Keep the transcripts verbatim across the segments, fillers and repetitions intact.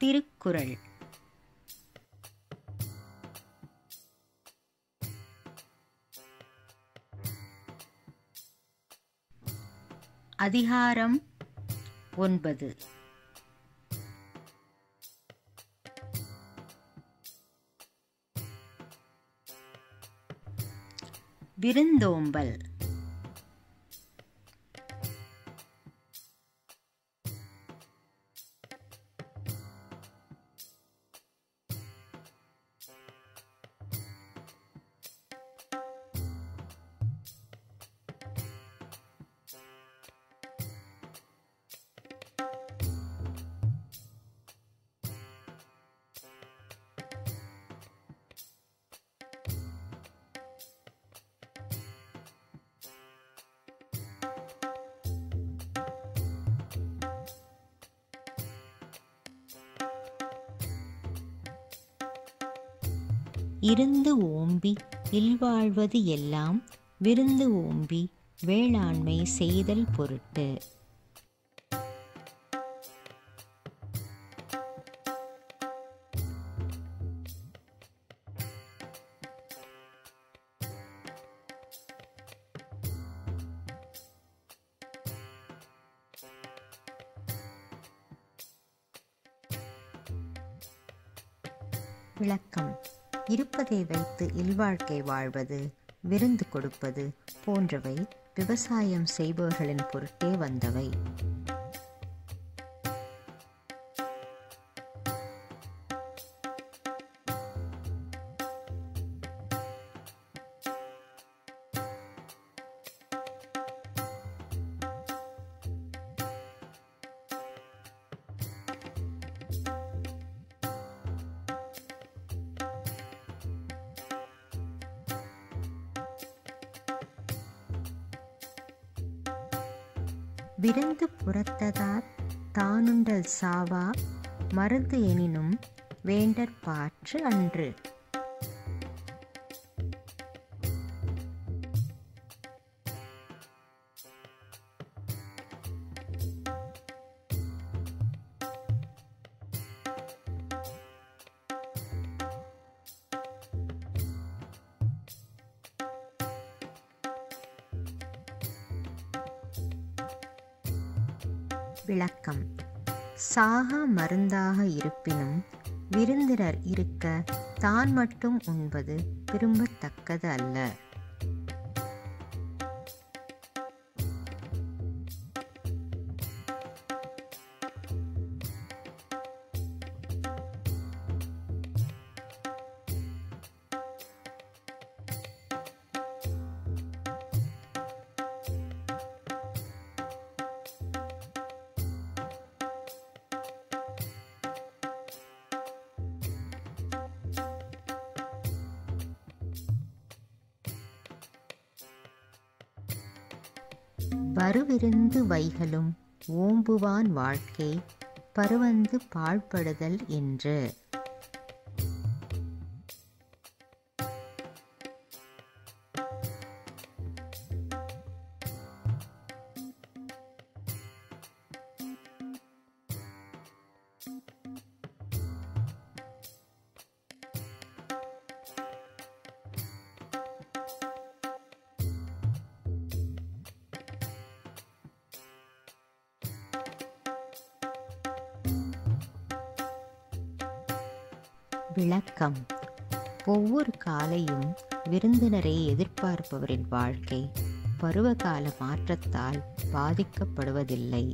திருக்குறள். அதிகாரம் ஒன்பது. விருந்தோம்பல். இருந்து ஓம்பி இல்வாழ்வது எல்லாம் விருந்து ஓம்பி வேளாண்மை செய்தல் பொருட்டு. விளக்கம். இருப்பதை வைத்து இல்வாழ்க்கை வாழ்வது, விருந்து கொடுப்பது போன்றவை விவசாயம் செய்பவர்களின் பொருட்டே வந்தவை. விருந்து புறத்ததார் தானுண்டல் சாவா மருந்து எனினும் வேண்டற்பாற்று அன்று. விளக்கம். சாகா மருந்தாக இருப்பினும் விருந்தினர் இருக்க தான் மட்டும் உண்பது விரும்பத்தக்கது அல்ல. வருவிருந்து வைகளும் ஓம்புவான் வாழ்க்கை பருவந்து பாழ்படுதல் என்று. விளக்கம். ஒவ்வொரு காலையும் விருந்தினரை எதிர்பார்ப்பவரின் வாழ்க்கை பருவகால மாற்றத்தால் பாதிக்கப்படுவதில்லை.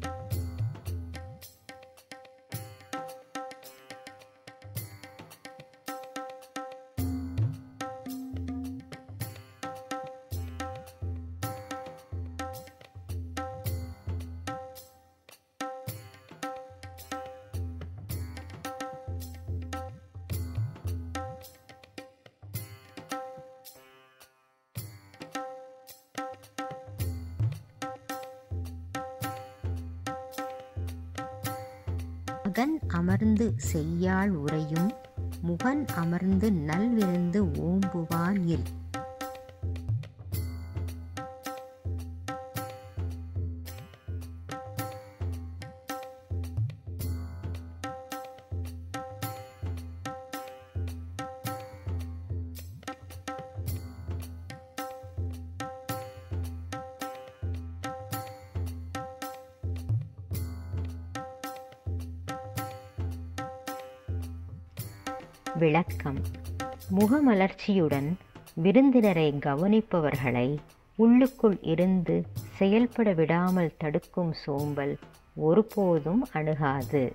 மகன் அமர்ந்து செய்யாள் உரையும் முகன் அமர்ந்து நல்விருந்து ஓம்புவான் இல். விளக்கம்: முகமலர்ச்சியுடன் விருந்தினரை கவனிப்பவர்களை உள்ளுக்குள் இருந்து செயல்பட விடாமல் தடுக்கும் சோம்பல் ஒருபோதும் அணுகாது.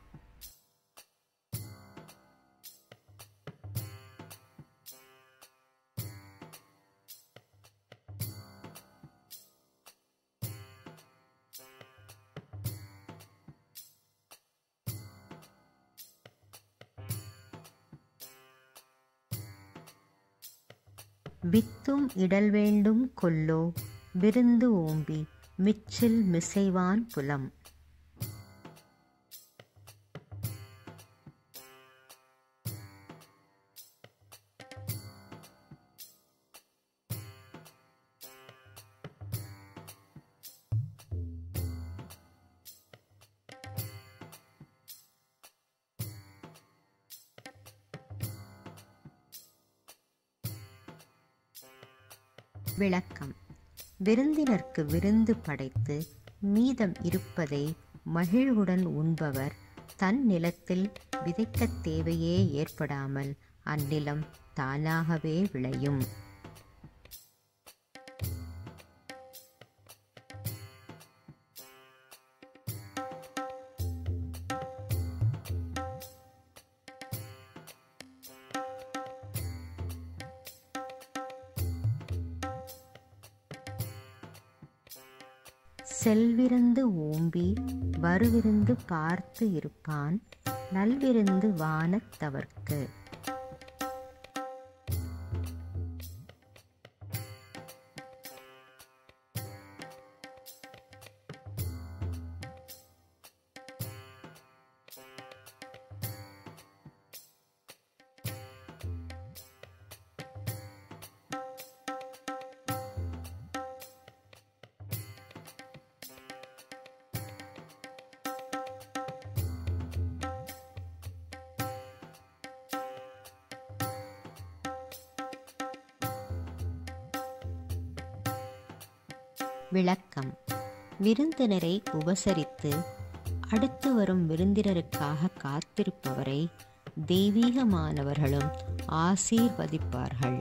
வித்தும் இடல் வேண்டும் கொல்லோ விருந்து ஓம்பி மிச்சில் மிசைவான் புலம். விளக்கம்: விருந்தினர்க்கு விருந்து படைத்து மீதம் இருப்பதை மகிழ்வுடன் உண்பவர் தன் நிலத்தில் விதைக்கத் தேவையே ஏற்படாமல் அந்நிலம் தானாகவே விளையும். செல்விருந்து ஓம்பி வருவிருந்து பார்த்து இருப்பான் நல்விருந்து வானத்தவர்க்கு. விளக்கம்: விருந்தினரை உபசரித்து அடுத்து வரும் விருந்தினருக்காக காத்திருப்பவரை தெய்வீகமானவர்களும் ஆசீர்வதிப்பார்கள்.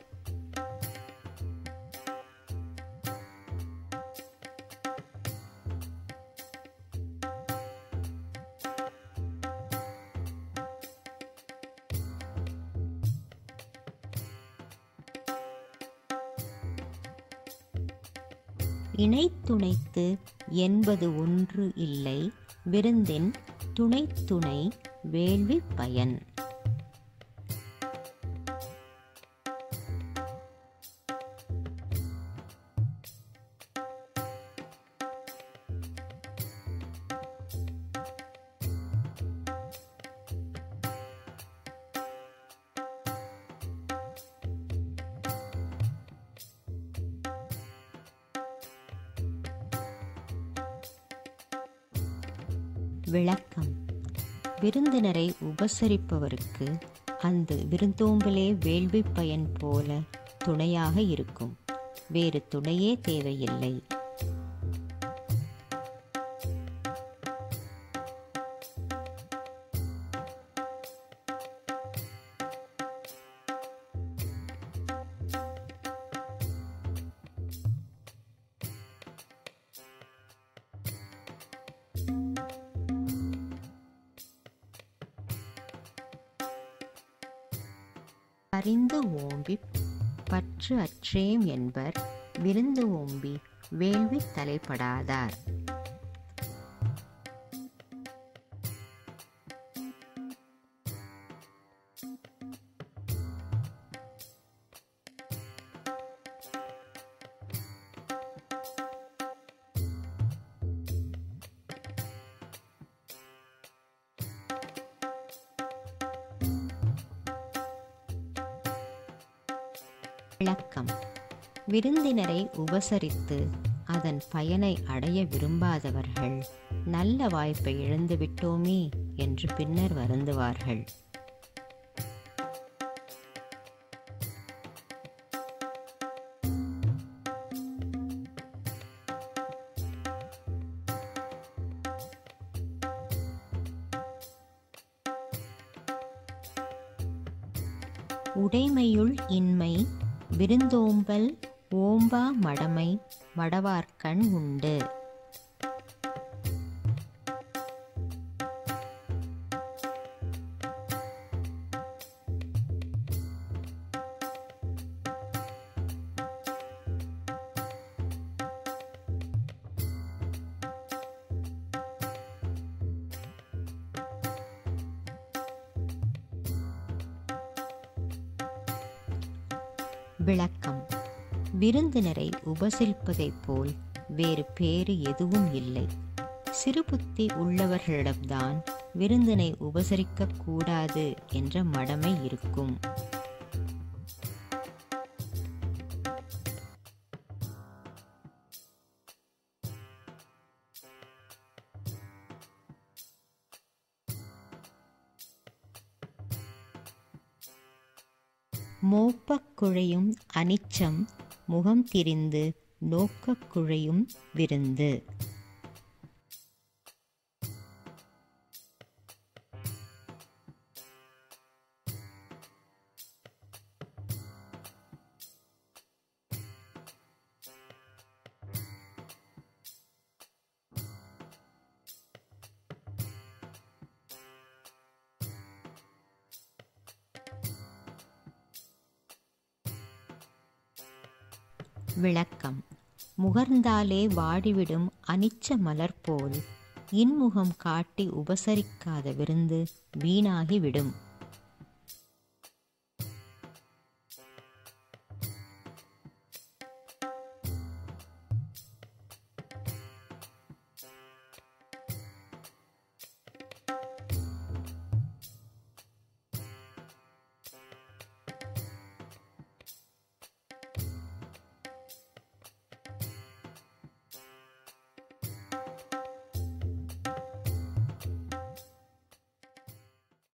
இணைத்துணைத்து என்பது ஒன்று இல்லை விருந்தின் துணைத்துணை வேள்வி பயன். விளக்கம்: விருந்தினரை உபசரிப்பவருக்கு அந்த விருந்தோம்பலே வேள்வி பயன் போல துணையாக இருக்கும். வேறு துணையே தேவையில்லை. அறிந்து ஓம்பி பற்று அற்றேம் என்பர் விருந்து ஓம்பி வேள்வி தலைப்படாதார். விளக்கம்: விருந்தினரை உபசரித்து அதன் பயனை அடைய விரும்பாதவர்கள் நல்ல வாய்ப்பை இழந்துவிட்டோமே என்று பின்னர் வருந்துவார்கள். உடைமையுள் இன்மை விருந்தோம்பல் ஓம்பா மடமை மடவார்கண் உண்டு. விளக்கம். விருந்தினரை உபசரிப்பதைப் போல் வேறு பேறு எதுவும் இல்லை. சிறுபுத்தி உள்ளவர்களிடம்தான் விருந்தினை உபசரிக்க கூடாது என்ற மடமை இருக்கும். மோப்பக் குழையும் அனிச்சம் முகம் திரிந்து நோக்கக் குழையும் விருந்து. விளக்கம். முகர்ந்தாலே வாடிவிடும் அனிச்ச மலர் போல் இன்முகம் காட்டி உபசரிக்காத விருந்து வீணாகிவிடும்.